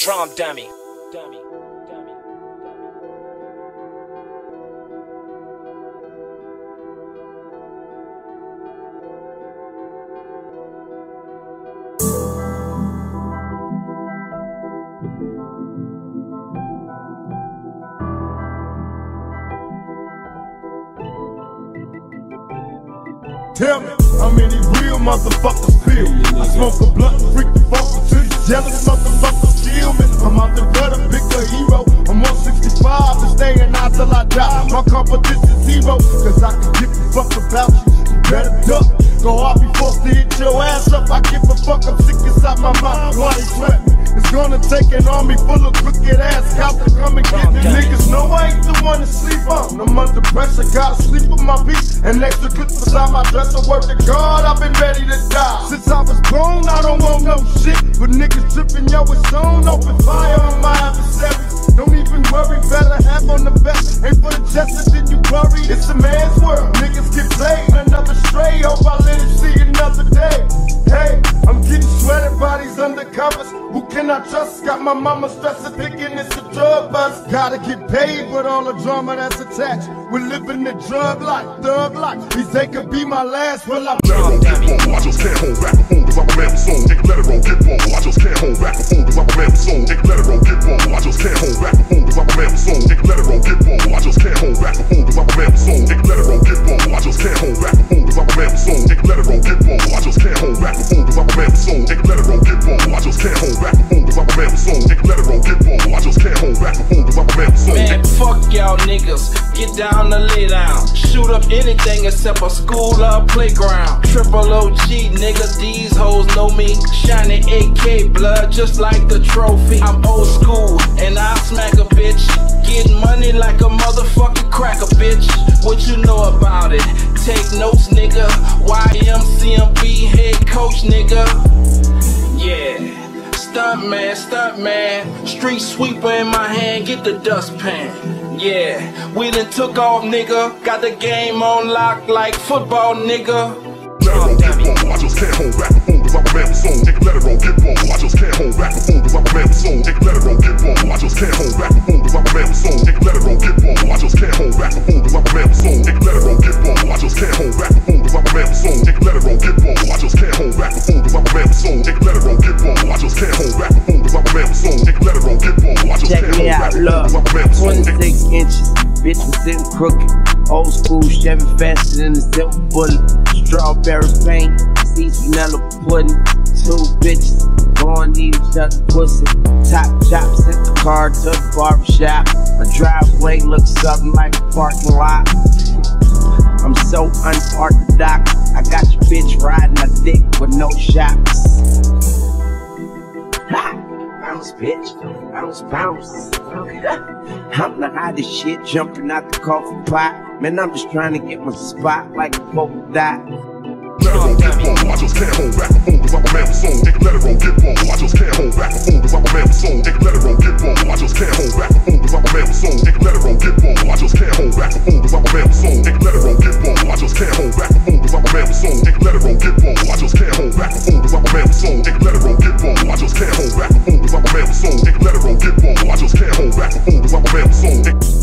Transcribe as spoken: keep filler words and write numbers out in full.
Drum dummy. Dummy. Dummy. Tell me, how many real motherfuckers feel? I smoke a blunt, freak the fuck until you jealous motherfuckers kill me. I'm out the gutter, pick a hero. I'm one sixty-five and staying out till I die. My competition's zero, cause I can give a fuck about you. You better duck. Go off before to hit your ass up. I give a fuck, I'm sick inside my mind. Why they sweat me? It's gonna take an army full of crooked ass cops to come and get me. Niggas know I ain't the one to sleep on. I'm under pressure, gotta sleep with my beat. And extra clips beside my dresser. Word to God, I've been ready to die. Since I was born, I don't want no shit. But niggas tripping, yo, it's on. Open fire on my adversaries. Don't even worry, better have on the best. Ain't for the chest, then you worry. It's a man's world, niggas get played. Another stray, hope I let him see another day. Hey, I'm getting sweated by these undercovers. Who can I trust? Got my mama stressing, thinking it's a drug bust. Gotta get paid with all the drama that's attached. We're living the drug life, thug life. These they could be my last, well I'm let it roll, get bold. I just can't hold back the phone cause I'm a man with soul. Nigga, let it roll, get bold. I just can't hold back the phone cause I'm a man with soul. Nigga, let it roll, get bold. I just can't hold back the phone cause I'm a man with soul. Nigga, let it roll, get bold. I just can't hold back the phone cause I'm a man with soul. Nigga, let it roll, get bold. I just can't hold back the phone cause I'm a man with soul. Nigga, let it roll, get bold. I just can't hold back the phone cause I'm a man with soul. Nigga, let it roll, get bold. I just can't hold back the phone cause I'm a man with soul. Nigga, let it roll, get bold. I just can't hold back the phone cause I'm a man with soul. Man, fuck y'all niggas. Get down and lay down. Shoot up anything except a school or playground. Triple O G, nigga, these hoes know me. Shining A K blood just like the trophy. I'm old school and I'll smack a bitch. Get money like a motherfucking cracker, bitch. What you know about it? Take notes, nigga. Y M C M B head coach, nigga. Yeah. Stunt man, stunt man. Street sweeper in my hand, get the dustpan. Yeah, we done took off, nigga. Got the game on lock like football, nigga. Let it roll, get bold. I just can't hold back the phone cause I'm a man with soul. Nigga, let it roll, get bold. I just can't hold back the phone cause I'm a man with soul. Nigga, let it roll, get bold. I just can't hold back the phone cause I'm a man with soul. Nigga, let it roll, get bold. I just can't hold back the phone cause I'm a man with soul. Nigga, let it roll, get bold. I just can't hold back the phone cause I'm a man with soul. Nigga, let it roll, get bold. I just can't hold back the phone cause I'm a man with soul. Nigga, let it roll, get bold. I just can't hold back the phone cause I'm a man with soul. Nigga, let it roll, get bold. I just can't hold back the phone cause I'm a man with soul. twenty-six inches, bitch was sitting crooked. Old school Chevy faster than a silver bullet. Strawberry paint, seeds vanilla pudding. Two bitches going to eat each other pussy. Top chops in the car to the barbershop. My driveway looks something like a parking lot. I'm so unorthodox. I got your bitch riding a dick with no shots. Ha! Bounce, bitch. Bounce, bounce. I'm the hottest shit jumping out the coffee pot. Man, I'm just trying to get my spot like a polka dot. Let it roll, get bold. I just can't hold back the phone cause I'm a man with soul. Nigga, let it roll, get bold. I just can't hold back the phone cause I'm a man with soul. Nigga, let it roll, get bold. I just can't hold back the phone cause I'm a man with soul. Nigga, let it roll, get bold. I just can't hold back the phone cause I'm a man with soul. Nigga, let it roll, get bold. I just can't hold back the phone cause I'm a man with soul. Nigga, let it roll, get bold. I just can't hold back the phone cause I'm a man with soul. Nigga, let it roll, get bold. I just can't hold back the phone cause I'm a man with soul. Nigga, let it roll, get bold. I just can't hold back the phone cause I'm a man with soul.